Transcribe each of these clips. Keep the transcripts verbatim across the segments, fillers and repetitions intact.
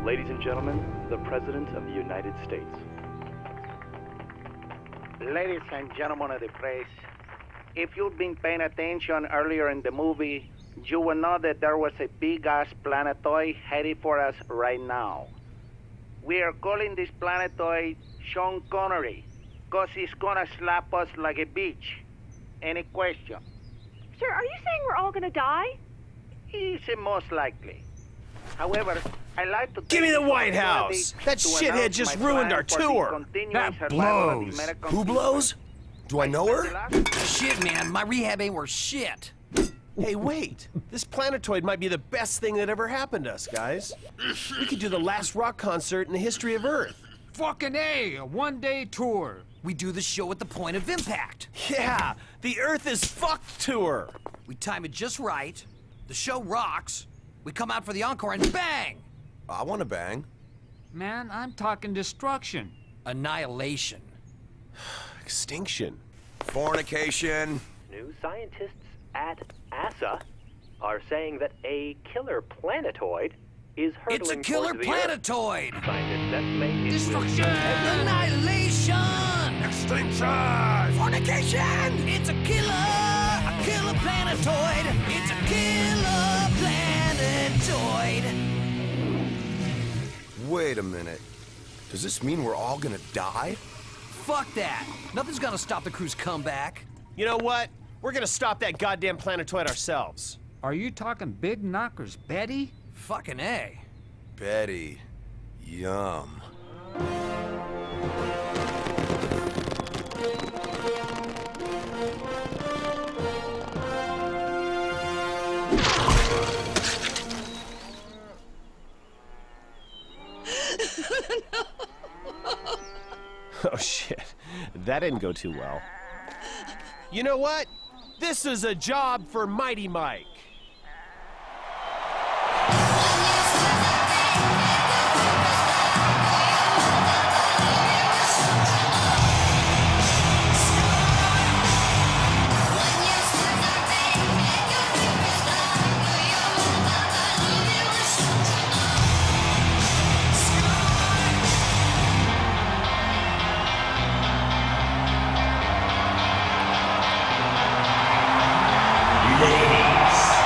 Ladies and gentlemen, the President of the United States. Ladies and gentlemen of the press, if you've been paying attention earlier in the movie, you will know that there was a big-ass planetoid headed for us right now. We are calling this planetoid Sean Connery, because he's gonna slap us like a bitch. Any question? Sir, are you saying we're all gonna die? It's most likely. However, I like to give me the White House! That shithead just ruined our tour! That blows! Who blows? Do I know her? Shit, man, my rehab ain't worth shit. Hey, wait. This planetoid might be the best thing that ever happened to us, guys. We could do the last rock concert in the history of Earth. Fucking A, a one-day tour. We do the show at the point of impact. Yeah, the Earth is fucked tour. We time it just right. The show rocks. We come out for the encore and bang! I want to bang. Man, I'm talking destruction. Annihilation. Extinction. Fornication. New scientists at NASA are saying that a killer planetoid is hurtling It's a killer towards planetoid! the Earth. Scientists estimate it Destruction! will- Annihilation! Extinction. Fornication! It's a killer! A killer planetoid! It's a killer planetoid! Wait a minute. Does this mean we're all gonna die? Fuck that! Nothing's gonna stop the crew's comeback. You know what? We're gonna stop that goddamn planetoid ourselves. Are you talking big knockers, Betty? Fucking A. Betty. Yum. Oh shit, that didn't go too well. You know what? This is a job for Mighty Mike. Ladies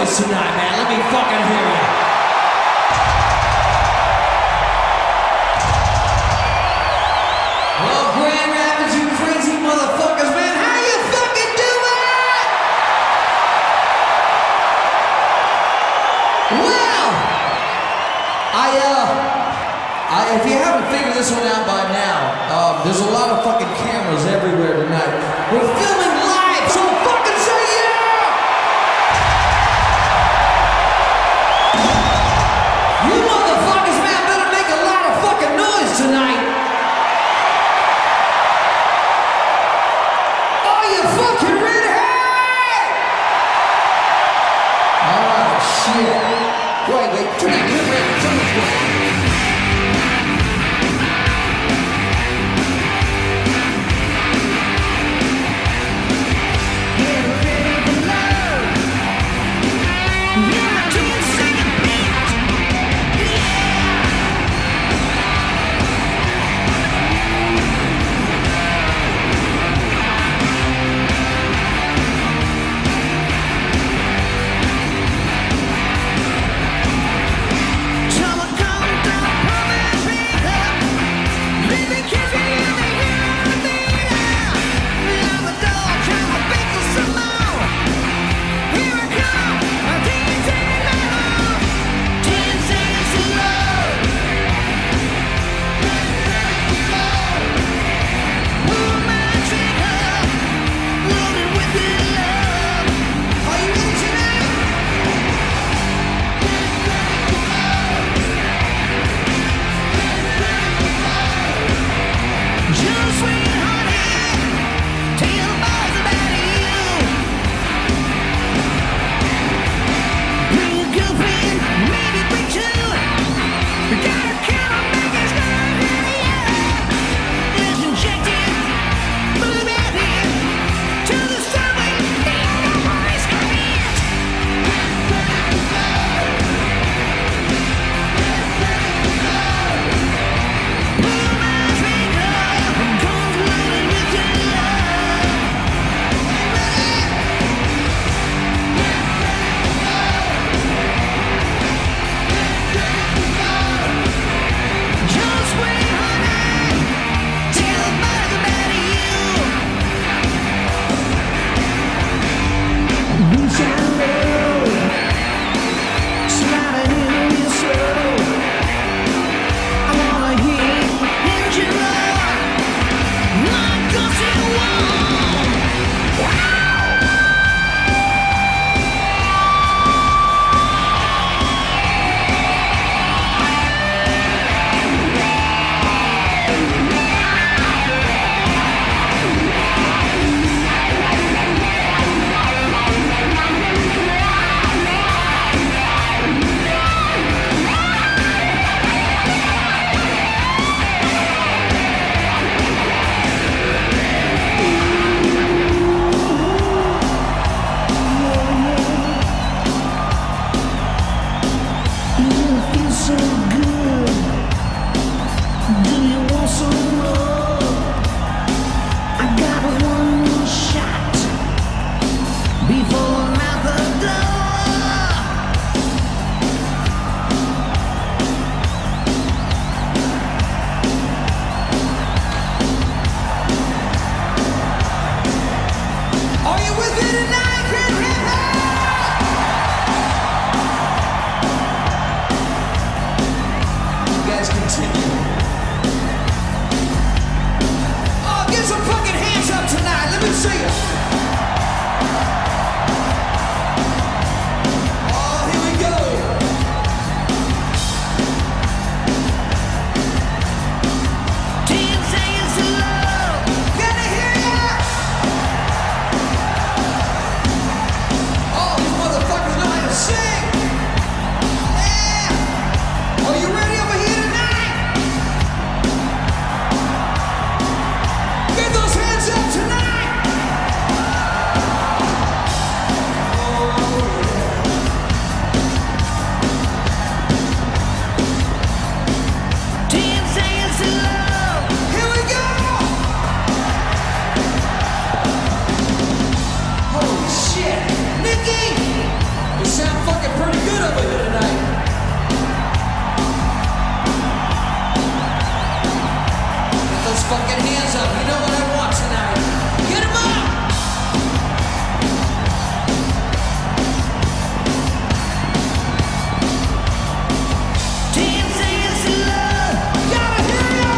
noise tonight, man. Let me fucking hear you. Well, Grand Rapids, you crazy motherfuckers, man, how you fucking doing? Well, I, uh, I, if you haven't figured this one out by now, um, there's a lot of fucking cameras everywhere tonight. We're filming live, so fucking say yeah! You motherfuckers, man, better make a lot of fucking noise tonight. Are you fucking ready? Oh, shit. Wait, wait, turn that camera on, turn this way. Are you ready over here tonight? fucking pretty good over here tonight. Get those fucking hands up. You know what I want tonight. Get 'em up! Team singing to love. Gotta hear ya!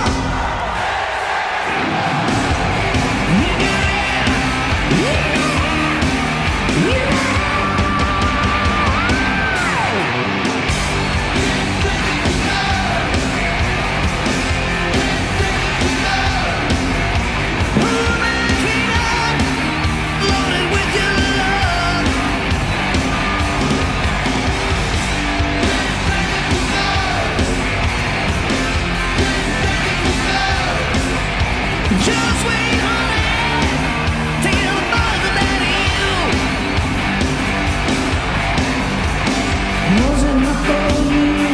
Just wait, honey, till the buzz about you. Was enough for you?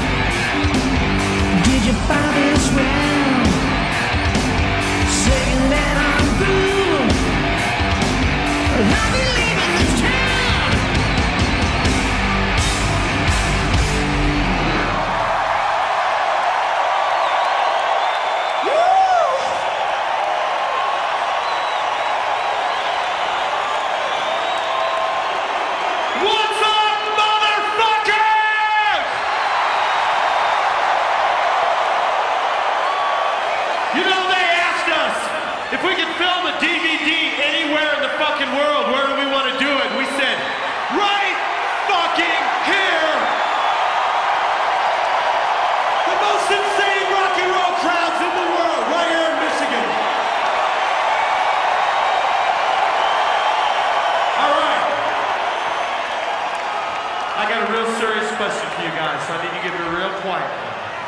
Did you buy this round? Saying that I'm through. I'll be leaving this town. What's up, motherfuckers? You know, they asked us if we could film a D V D anywhere in the fucking world, where do we want to do it? We said, right fucking here. The most insane rock and roll crowds in the world, right here in Michigan. All right. I got a real serious question for you guys, so I need to give it a real quiet one.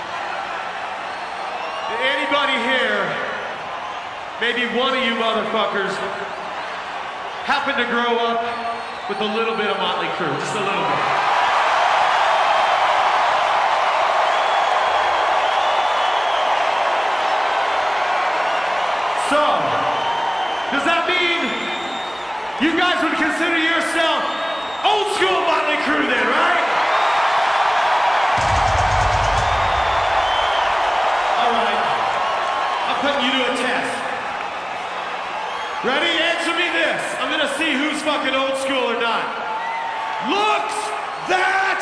Did anybody here, maybe one of you motherfuckers, happen to grow up with a little bit of Motley Crue? Just a little bit. So, does that mean you guys would consider yourself old school Motley Crue then, right? All right. I'm putting you to a test. Ready? Answer me this. I'm gonna see who's fucking old school or not. Looks that...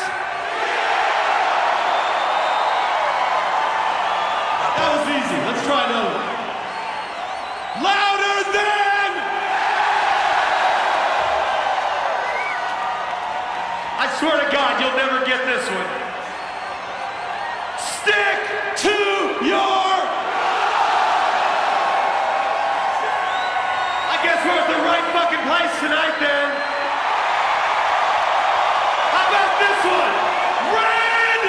That was easy. Let's try another one. Louder than... I swear to God, you'll never get this one. Stick to your... I guess we're at the right fucking place tonight then. How about this one? Red!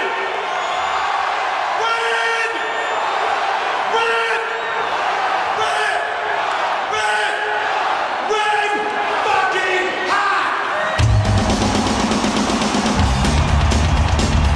Red! Red! Red! Red! Red fucking hot!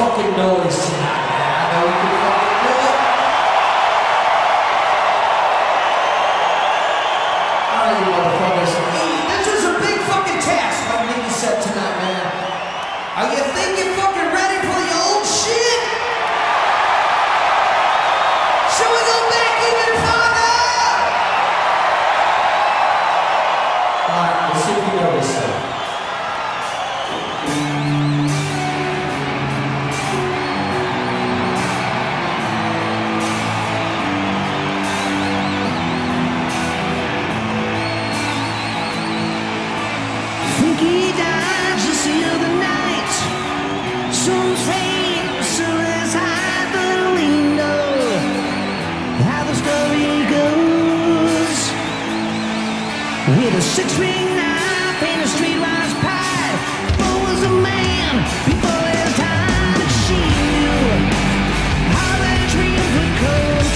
fucking noise tonight, man. I know we can fucking do it. Alright, you motherfuckers. This is a big fucking task I'm making set tonight, man. Are you think you're fucking ready for the old shit? Shall we go back even farther? Alright, let's see if you know this stuff. He died just the other night. Some say so as high the window. How the story goes. With a six-ring knife and a streetwise pie. Bo was a man before his time. But she knew how their dreams would come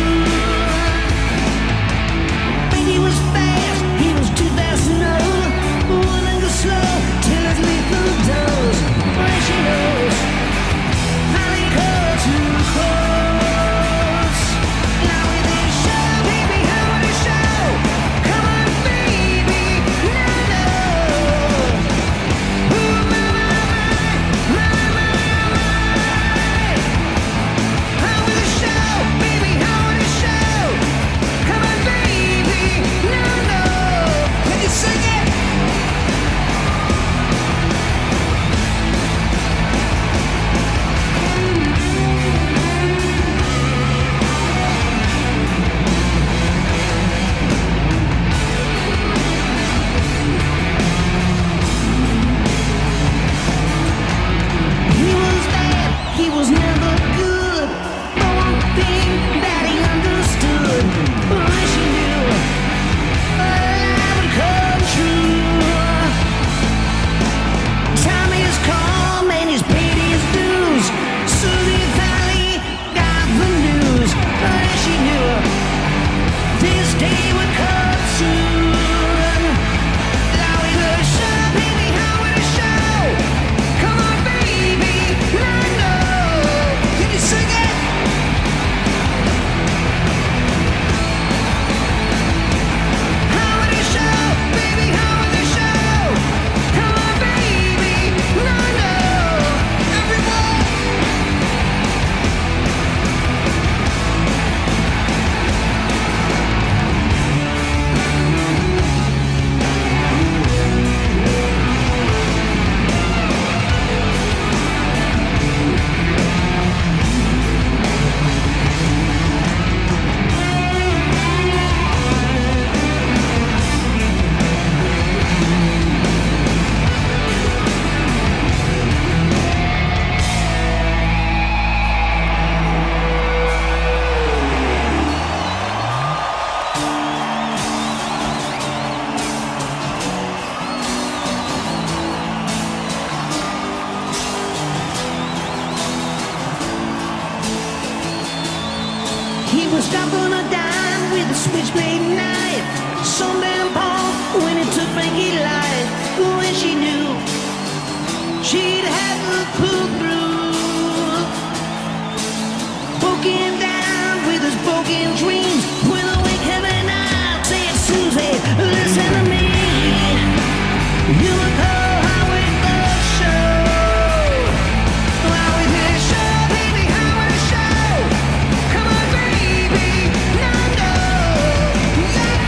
true. But he was fast, he was too fast to know. Slow till his lethal dose. When she knows how they go too close. Now with this show, baby, how would it show? Come on, baby, now know. Ooh, my, my, my, my, my. How would it show, baby, how would it show? Come on, baby, now know. Can you sing it? He was never good, but one thing that he understood when she knew a lie would come true. Time is calm and he's paid his dues. Susie finally got the news when she knew this day would come soon. Now we will show, baby, how would it show? Come on, baby, I know. Can you sing it? How would it show, baby? How would it show? Come on, baby, I know. Everyone. He was stuck on a dime with a switchblade knife. Some damn Paul when it took Frankie life. When she knew she'd have to pull through. Broken down with his broken dreams. With a wink of an eye, said Susie, listen to me. You look oh, how it does show. How it does show, baby, how it show. Come on, baby, now know. Yeah.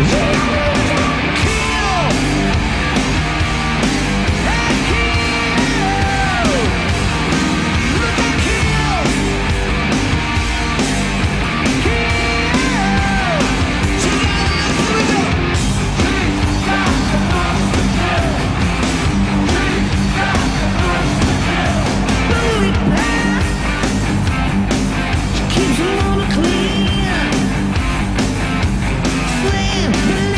Keeps them on the clean. Flame,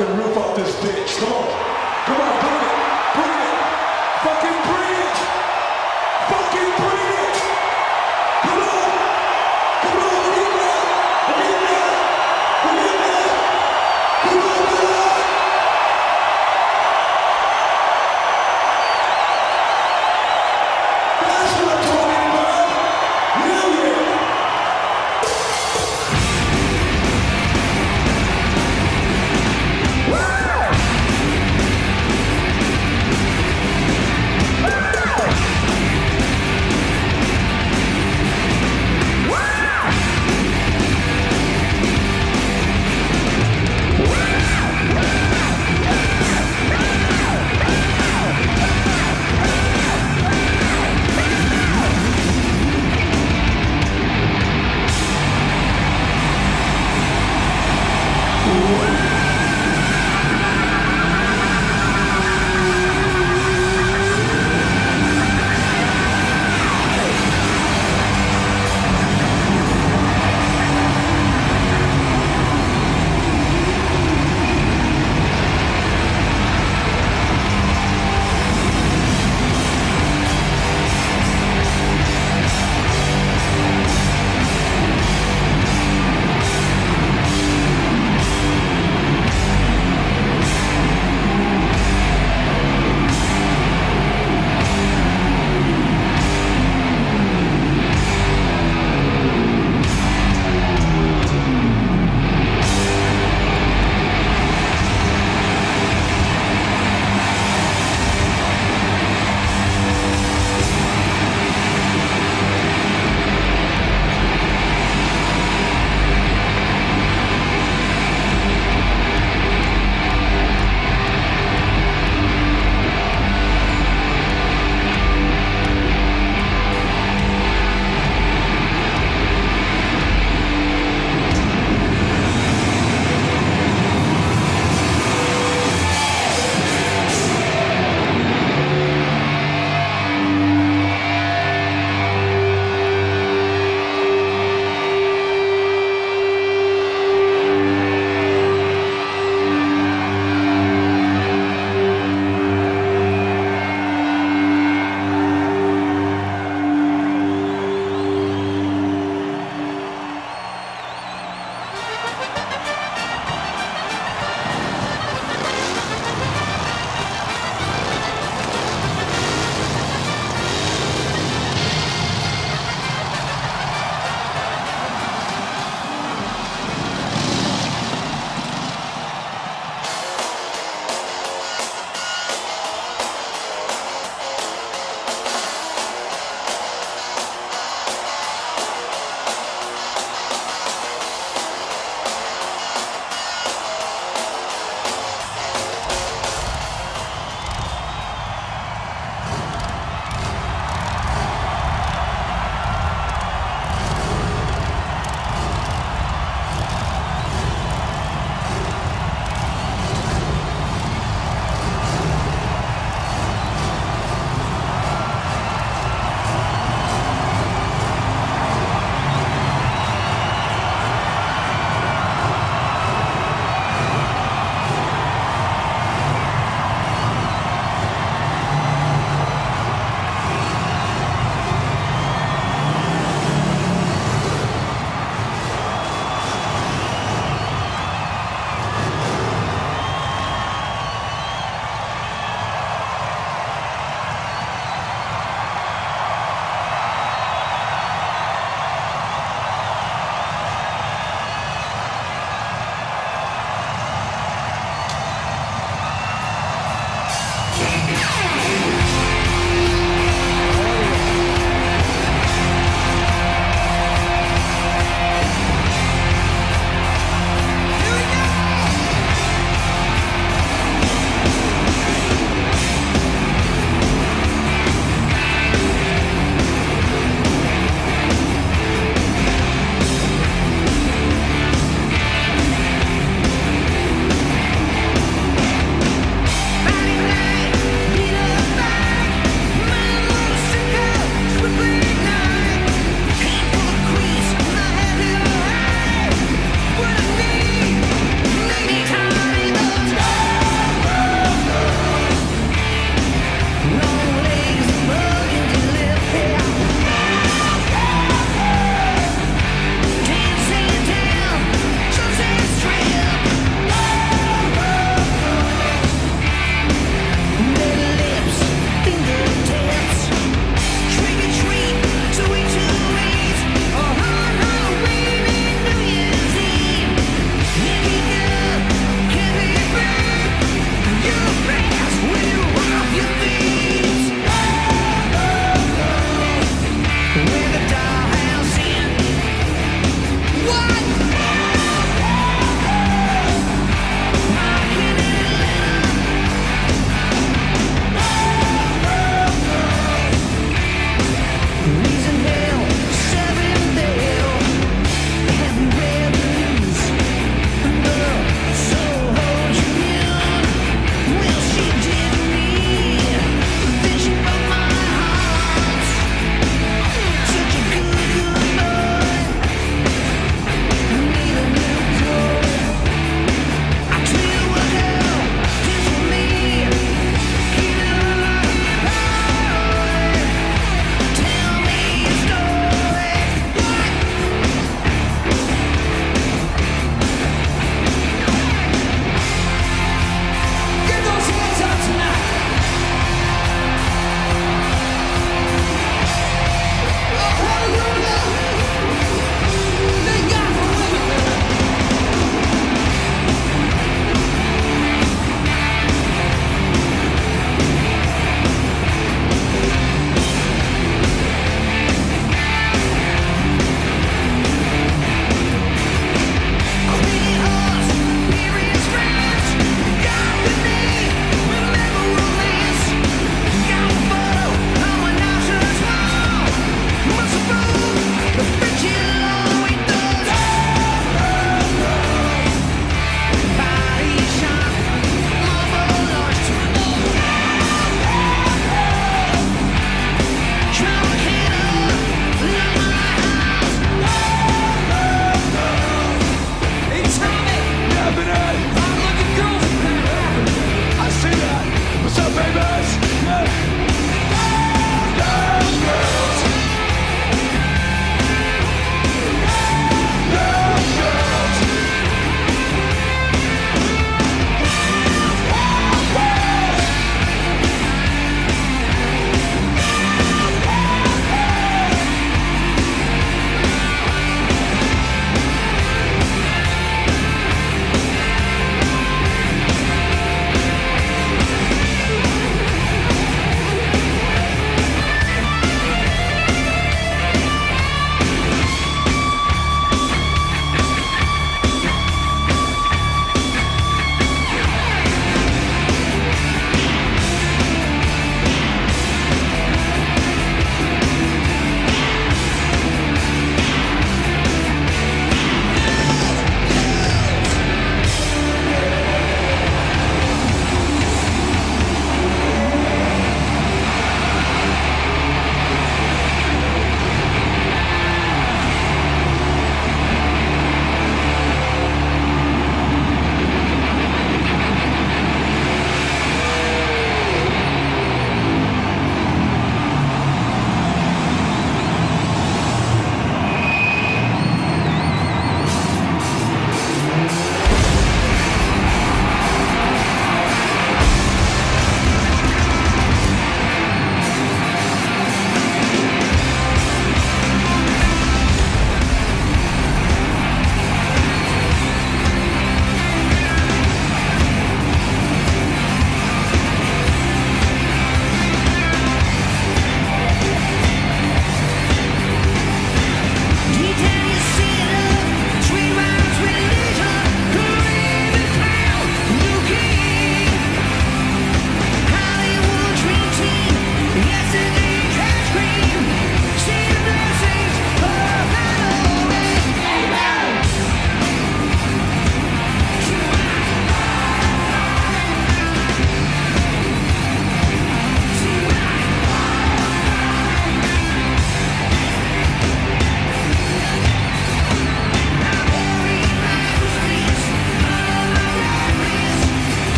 fucking roof off this bitch. Come on. Come on, bring it. Bring it. Fucking bring it. Fucking bring it. Come on. Come on, we're getting that. We're getting that. We're getting that. Come on, brother. That's what I'm talking about. Hell yeah.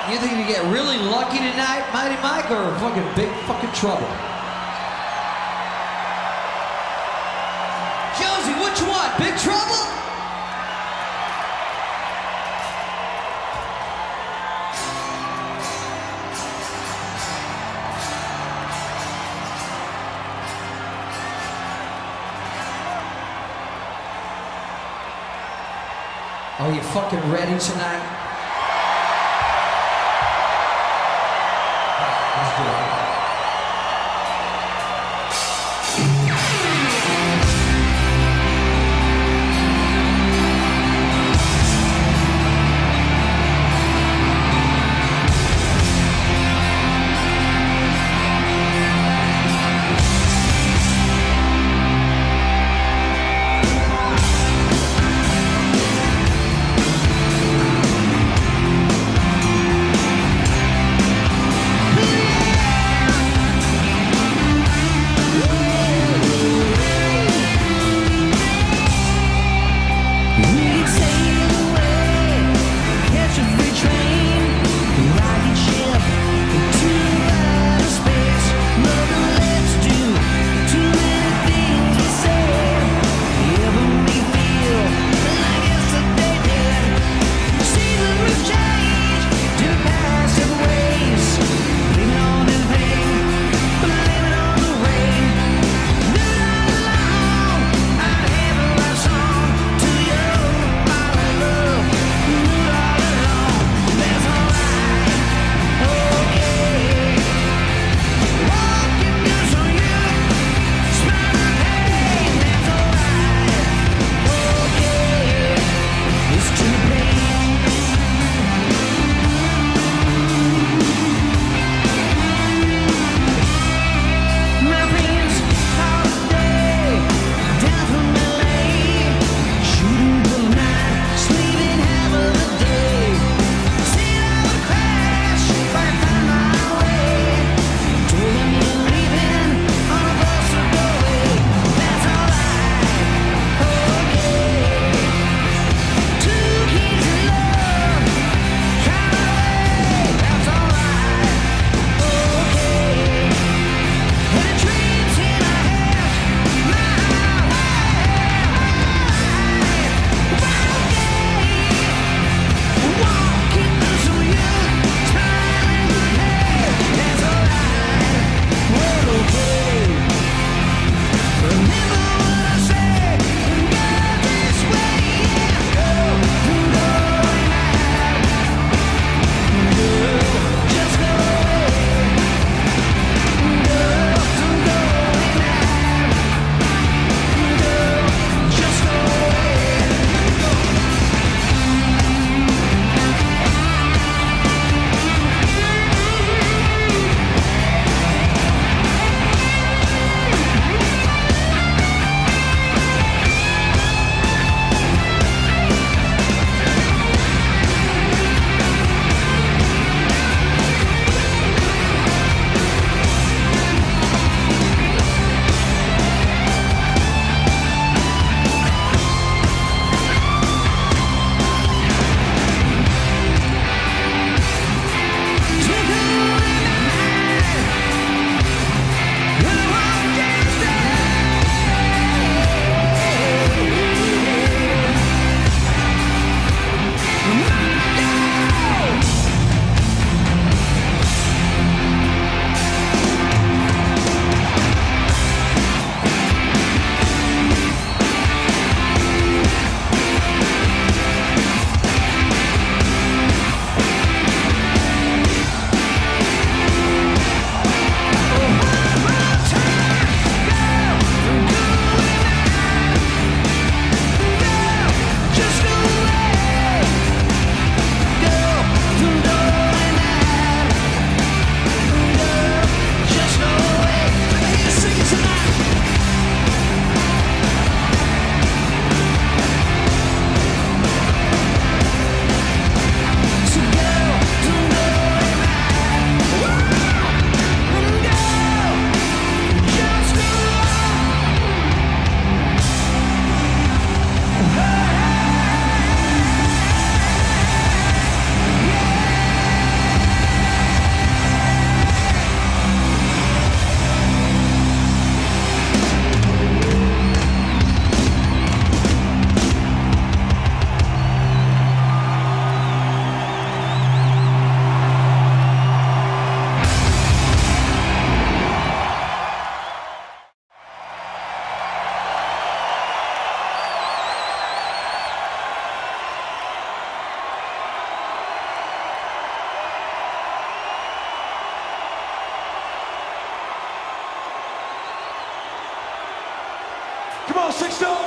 You think you get really lucky tonight, Mighty Mike, or fucking big fucking trouble? Josie, what you want? Big trouble? Are you fucking ready tonight? Let's do it. Yeah! Come on, Six Dog.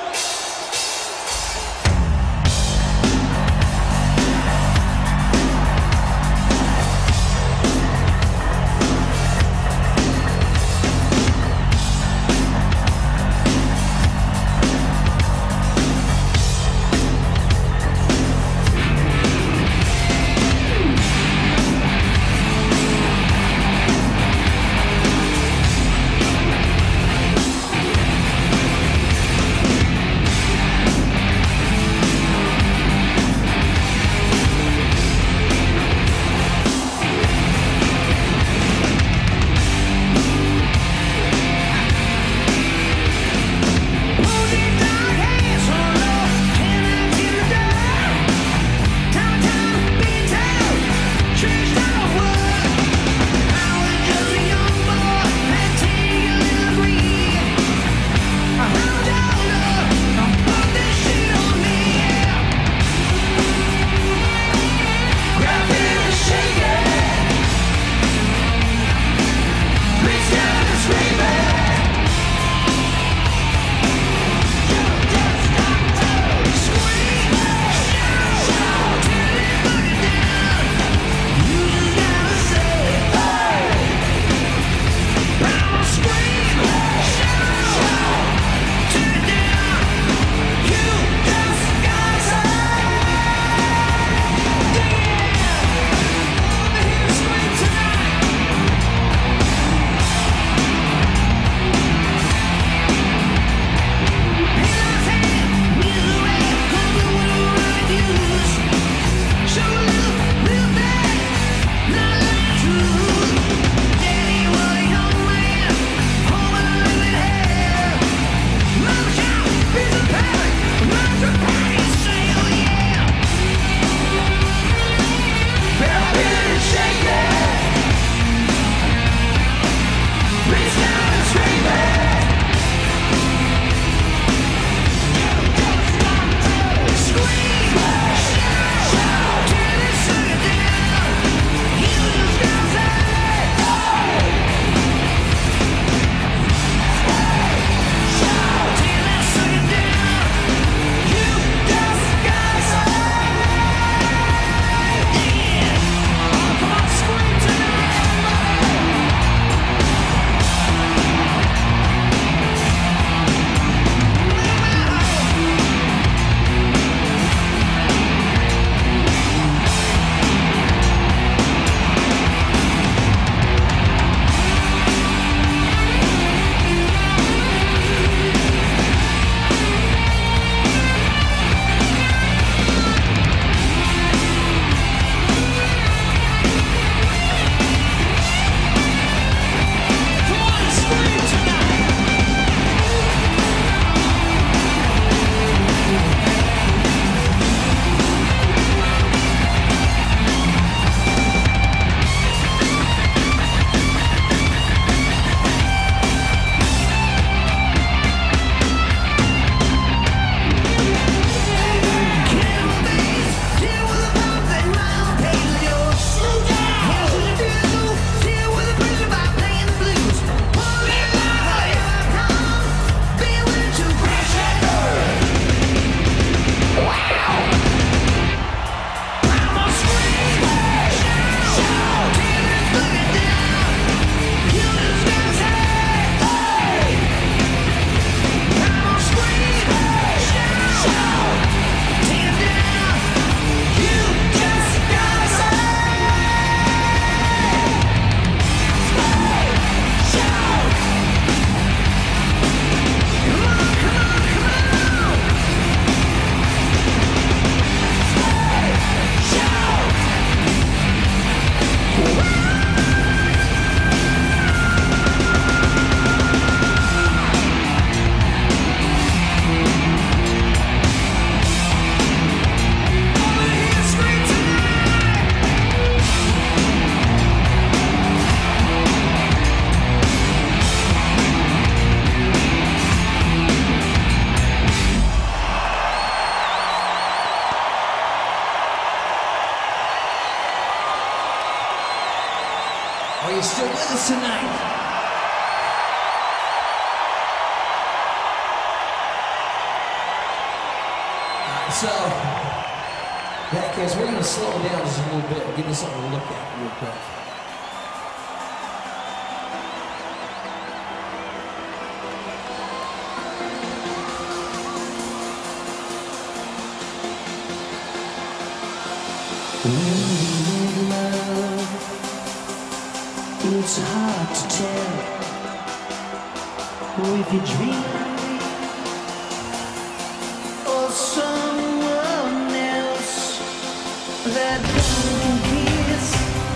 Are you still with us tonight? So, in that case, we're going to slow it down just a little bit. Give you something to look at real quick. It's hard to tell if you dream or someone else. That broken kiss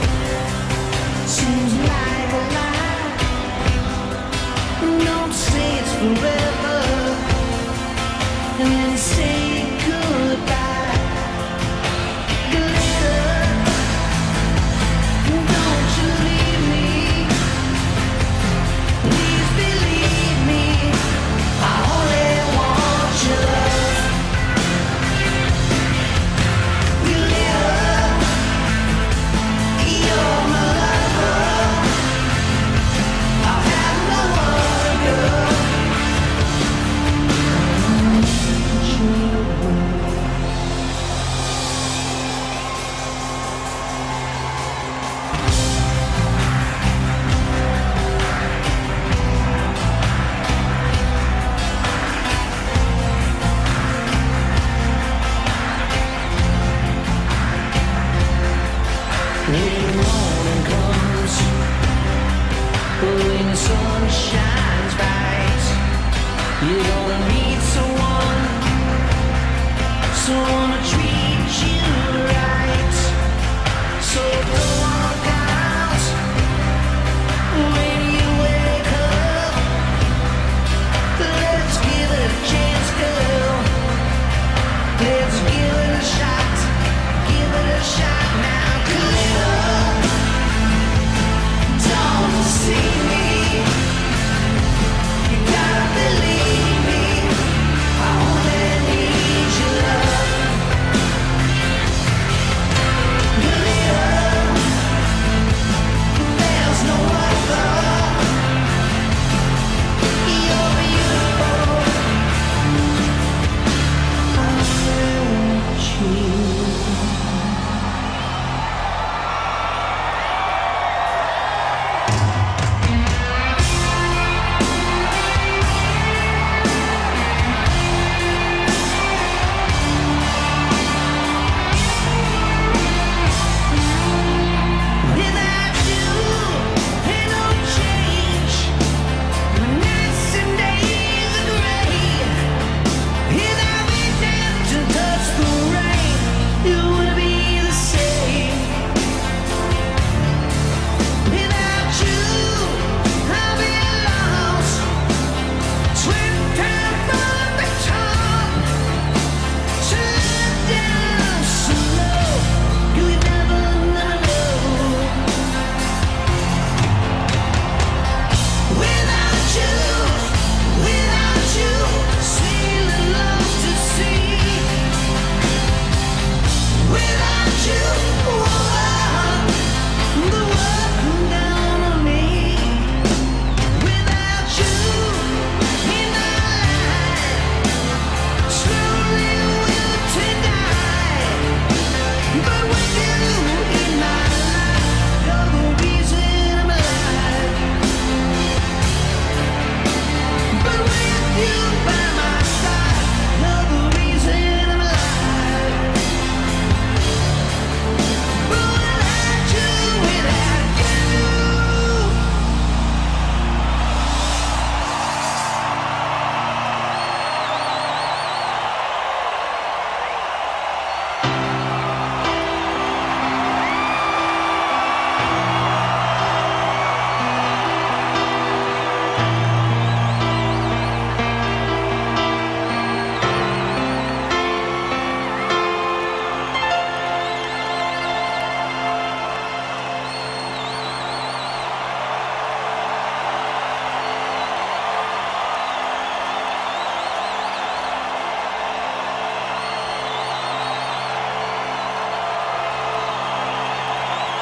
seems like a lie. Don't say it's forever and then say goodbye.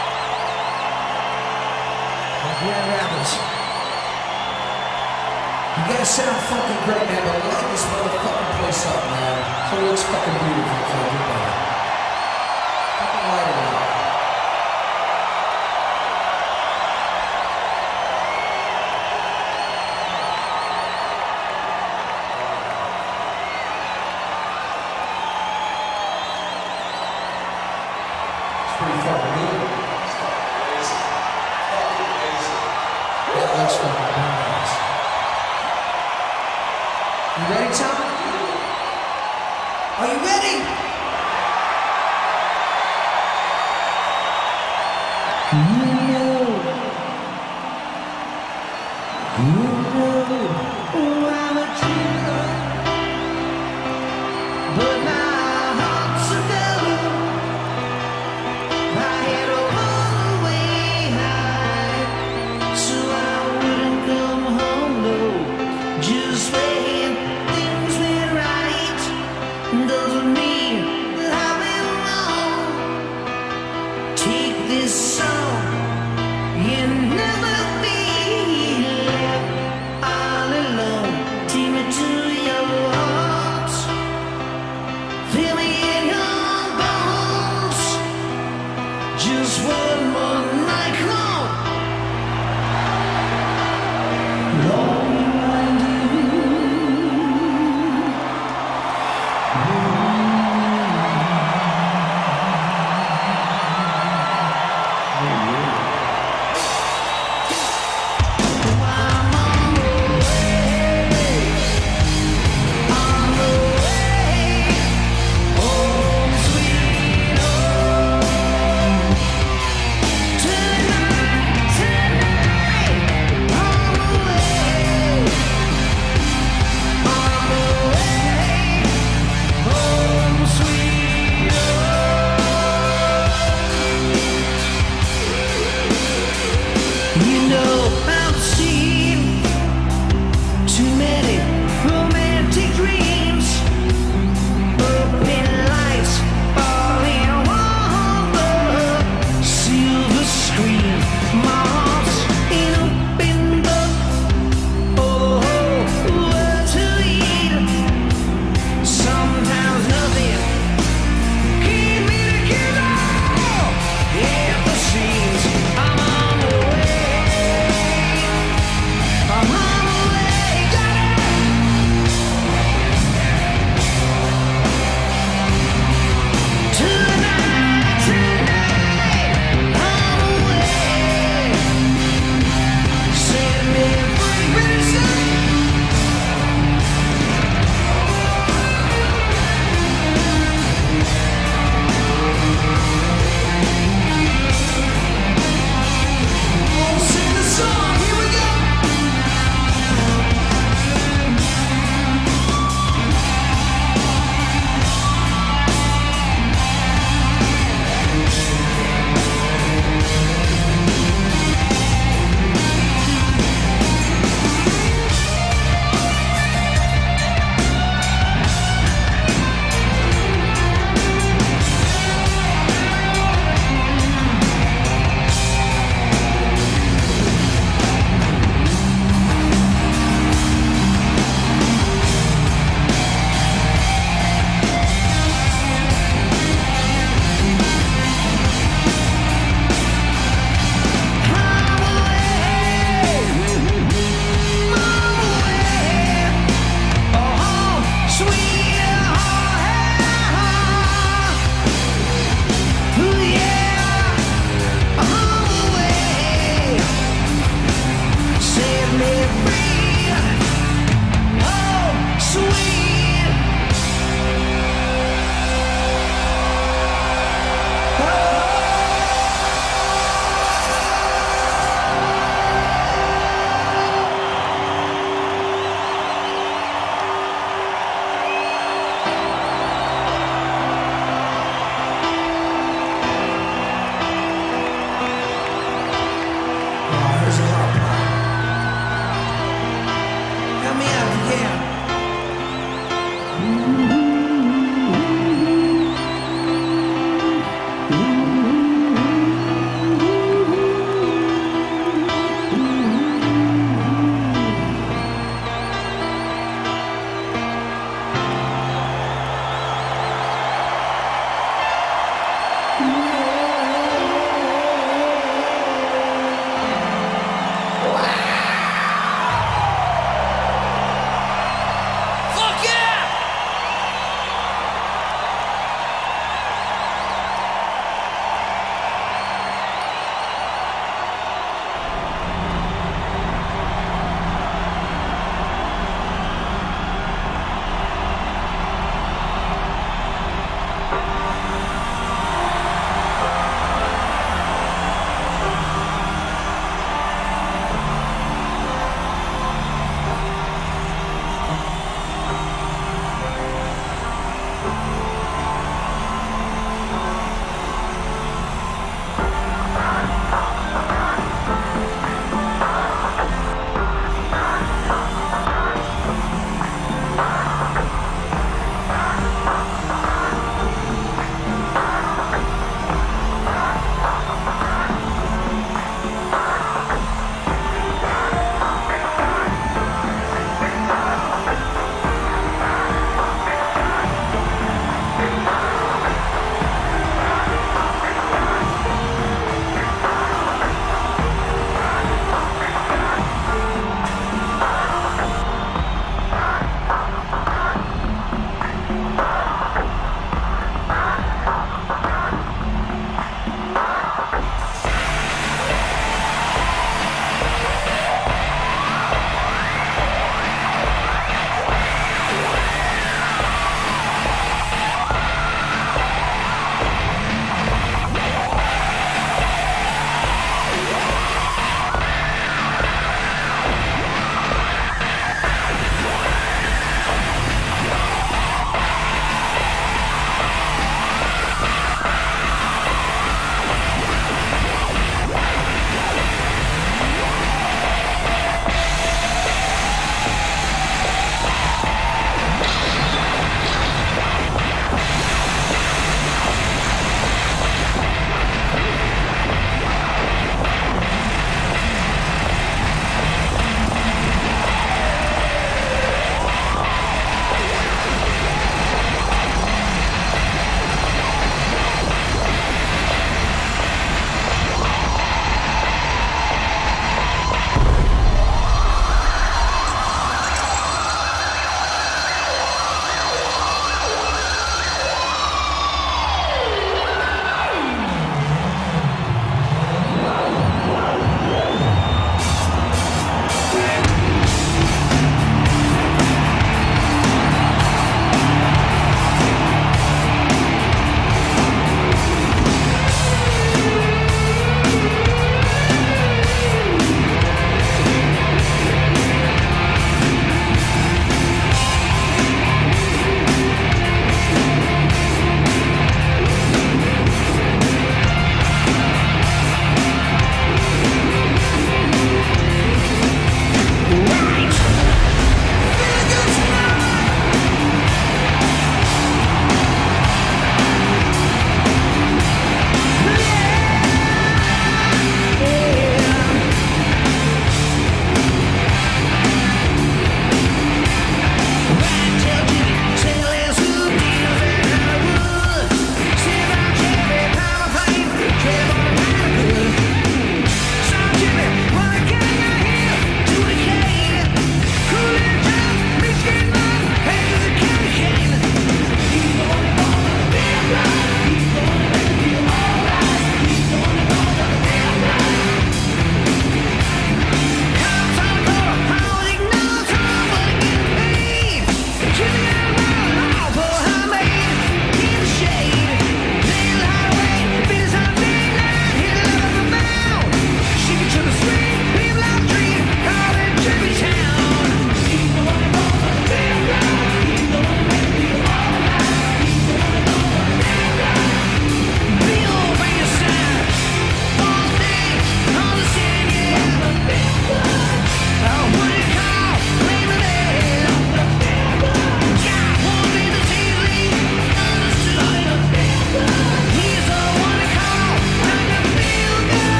Grand Rapids. You guys sound fucking great, man, but light this motherfucking place up, man. So it looks fucking beautiful for everybody. Fucking light it up. It's pretty fucking good. That looks fucking badass. You ready, Tom? Are you ready? You know, you know I'm a killer, but my heart's a devil. I had to run away high, so I wouldn't come home low. Just when things went right doesn't mean that I've been wrong. Take this song, you'll never be left all alone. Take me to your heart, feel me in your bones. Just one more night, come on. Lord,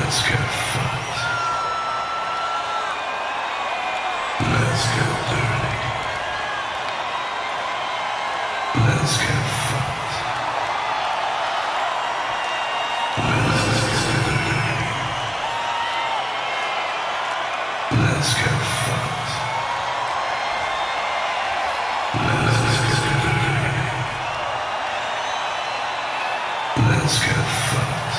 Let's get fucked. Let's get dirty. Let's get fucked. Let's get dirty. Let's get fucked. Let's get dirty. Let's get fucked.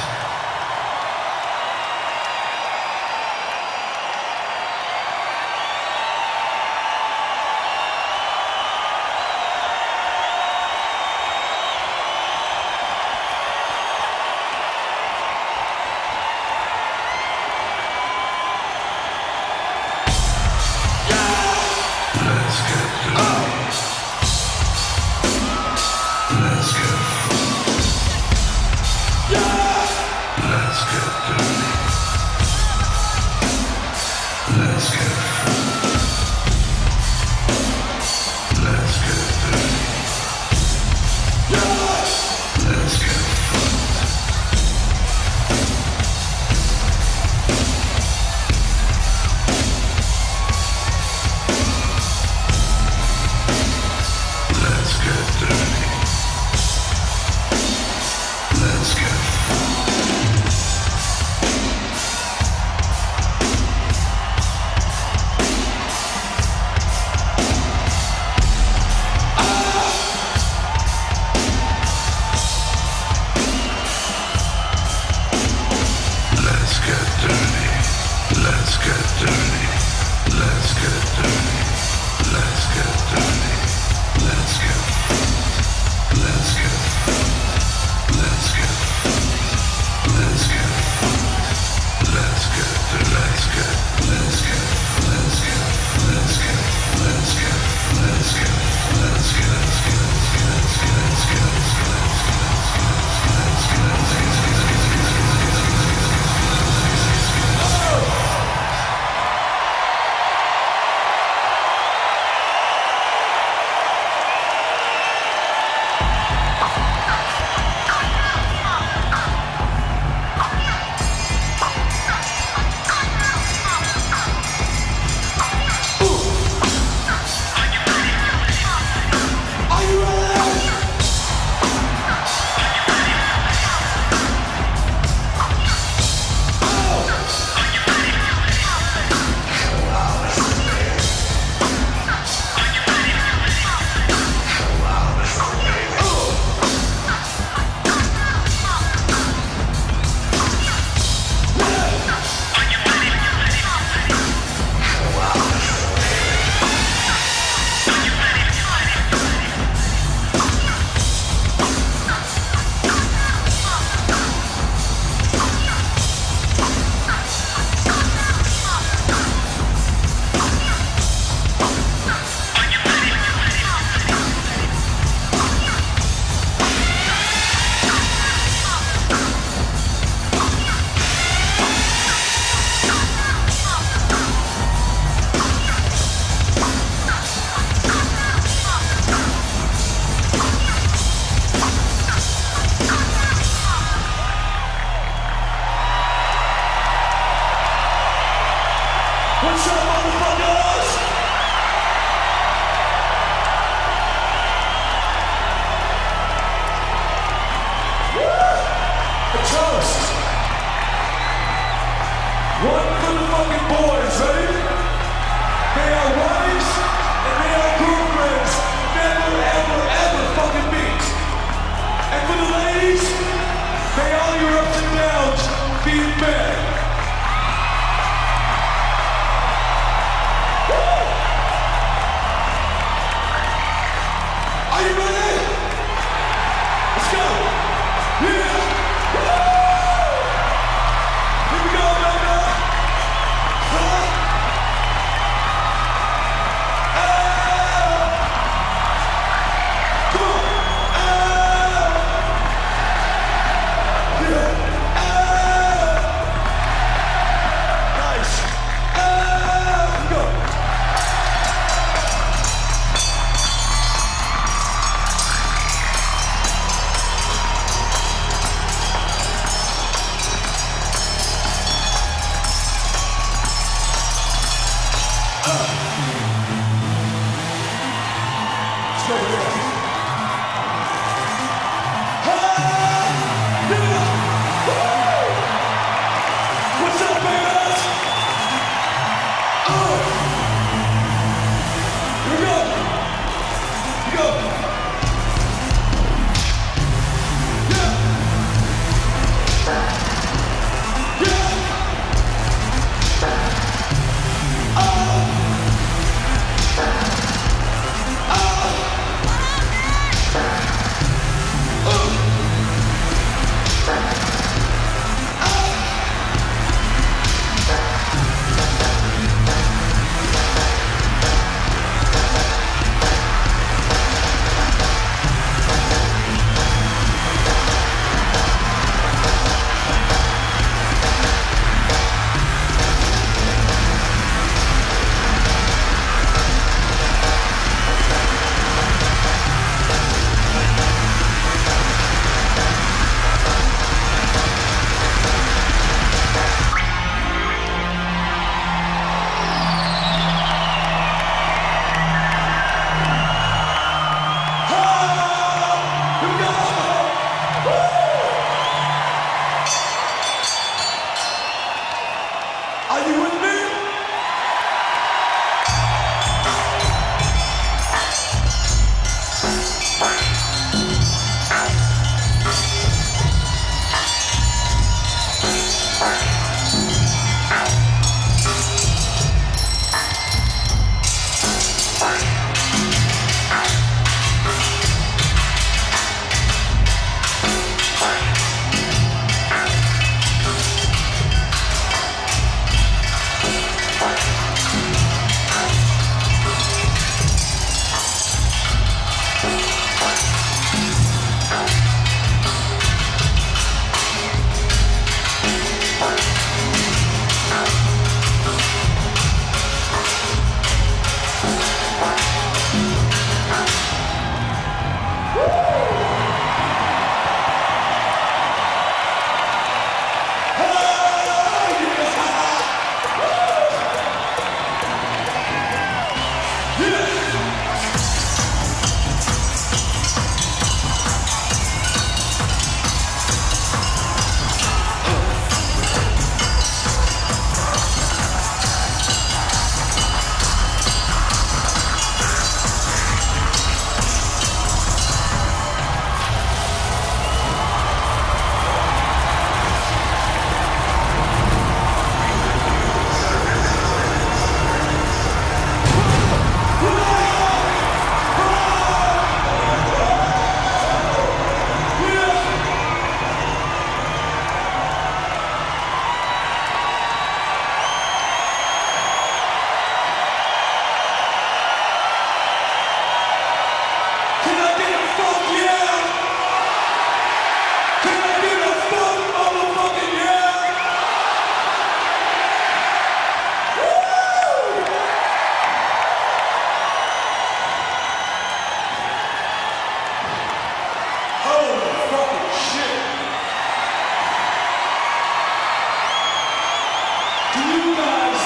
Do you guys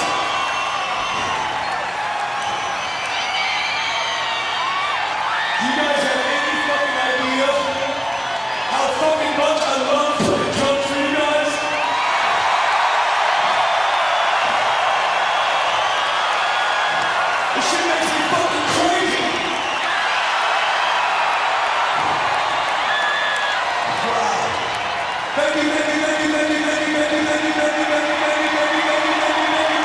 Do you guys have any fucking idea how fucking much I love playing drums for you guys? This shit makes me fucking crazy. Wow. Thank you, thank you, thank you, thank you, thank you, thank you, thank you, thank you, thank you, thank you, thank you, thank you, thank you,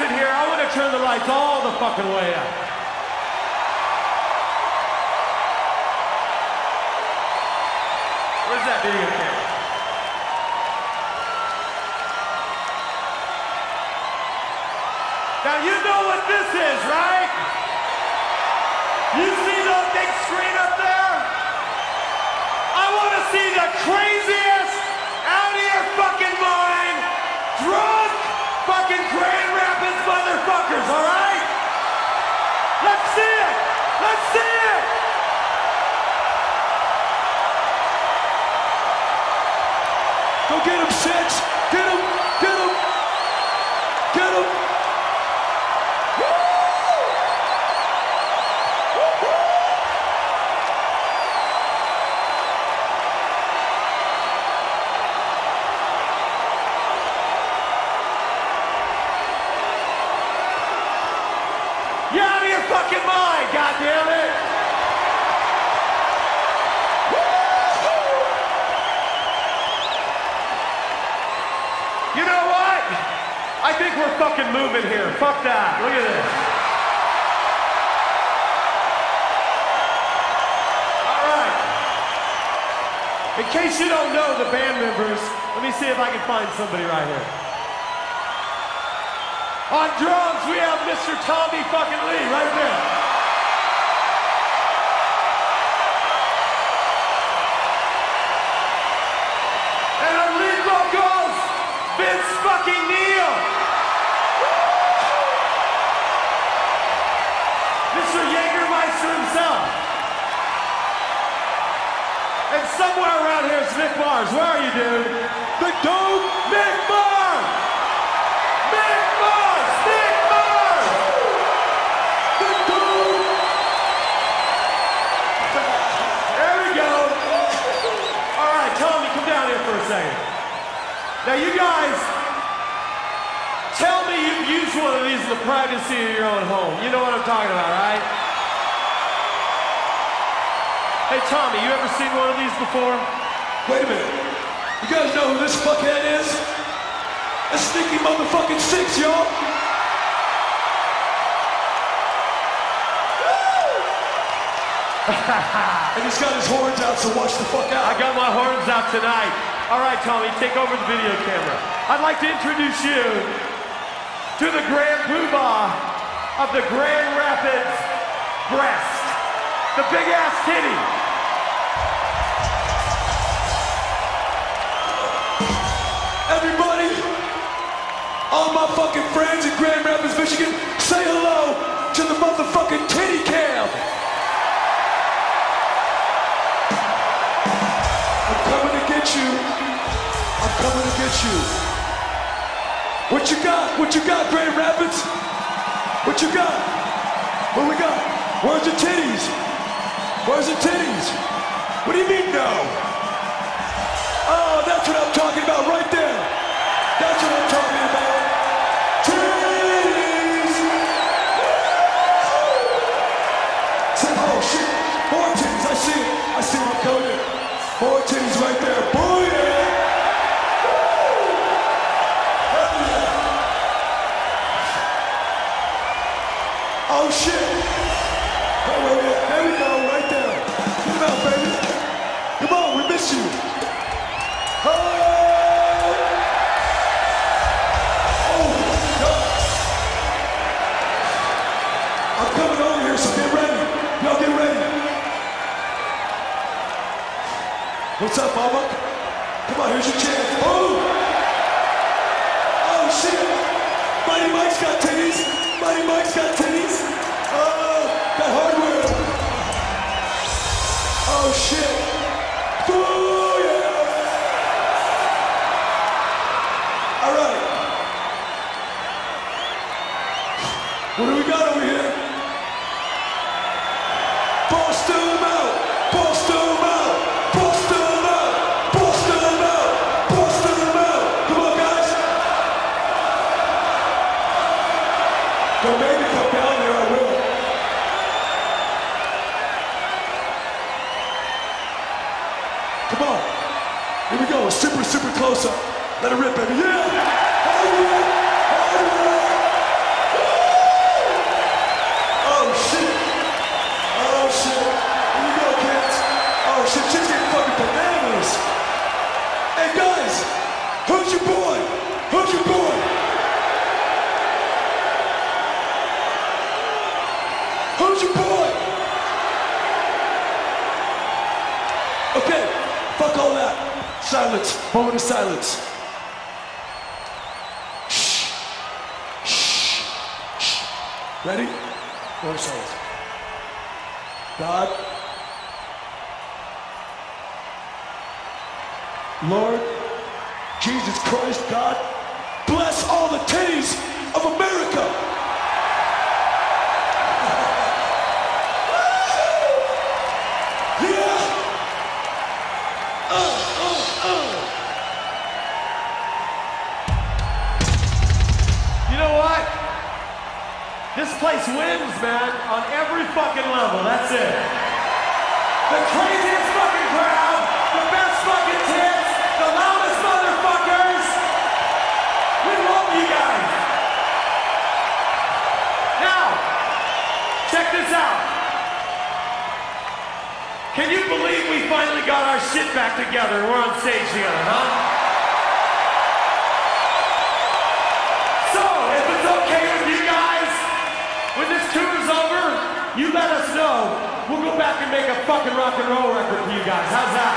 in here. I want to turn the lights all the fucking way up. Where's that video camera? Now you know what this is, right? You see the big screen up there? I want to see the craziest, out of your fucking mind, drunk, fucking Grand Rapids motherfuckers, all right? Let's see it! Let's see it! Go get him, Six! Get him! Get him! Get him! You're out of your fucking mind, goddammit! You know what? I think we're fucking moving here. Fuck that. Look at this. All right. In case you don't know the band members, let me see if I can find somebody right here. On drums, we have Mister Tommy fucking Lee right there. And on lead vocals, Vince fucking Neil. Mister Jägermeister himself. And somewhere around here is Mick Mars. Where are you, dude? The dude, Mick Mars! Mick Mars! Mick Mars! The dude! There we go. All right, Tommy, come down here for a second. Now you guys, tell me you've used one of these in the privacy of your own home. You know what I'm talking about, right? Hey Tommy, you ever seen one of these before? Wait a minute. You guys know who this fuckhead is? A sneaky motherfucking Six, y'all. And he's got his horns out, so watch the fuck out. I got my horns out tonight. All right, Tommy, take over the video camera. I'd like to introduce you to the Grand Poobah of the Grand Rapids Breast, the big ass titty. Everybody, all my fucking friends in Grand Rapids, Michigan, say hello to the motherfucking titty cam. I'm coming to get you. I'm coming to get you. What you got? What you got, Grand Rapids? What you got? What we got? Where's the titties? Where's the titties? What do you mean no? Oh, that's what I'm talking about right there. That's what I'm talking about. Titties! Say, oh shit, more titties, I see it. I see them coming. More titties right there. Boy, yeah. Oh shit! Oh, wait, wait. There we go, right there. Get him out, baby. Come on, we miss you. Oh! Oh, God. I'm coming over here, so get ready. Y'all get ready. What's up, mama? Come on, here's your chance. Oh! Oh, shit! Mighty Mike's got titties. Mighty Mike's got titties. Oh, got hardware. Oh, shit. Oh, yeah. All right. What do we got over here? Bust them out. Bust them out. Bust them out. Bust them out. Bust them out. Come on, guys. Don't make me come down there, I will. Come on. Here we go. Super, super close up. Let it rip, baby. Yeah! Hardware! Hardware! Silence. Moment of silence. Shh. Shh. Shh. Ready? Moment of silence. God, Lord, Jesus Christ, God, bless all the titties of America. Yeah. Uh, uh, uh. You know what? This place wins, man, on every fucking level. That's it. The craziest fucking crowd, the best fucking tits, the loudest motherfuckers. We love you guys. Now, check this out. Can you believe we finally got our shit back together? We're on stage together, huh? So, if it's okay with you guys, when this tour's over, you let us know. We'll go back and make a fucking rock and roll record for you guys. How's that?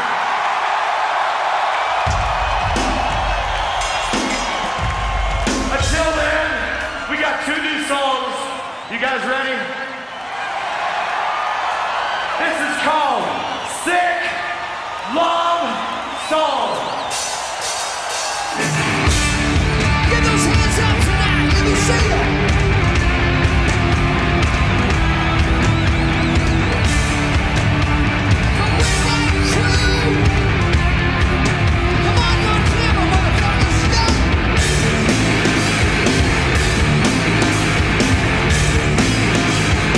Until then, we got two new songs. You guys ready? This is called Sick Love Song. Get those hands up tonight. Let me see them. We'll be right back.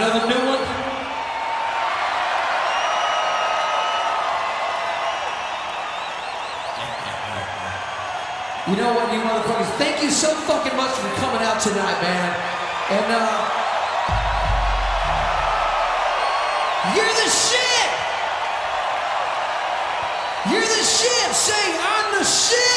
another new one? You know what, you motherfuckers? Thank you so fucking much for coming out tonight, man. And, uh... you're the shit! You're the shit! Say, I'm the shit!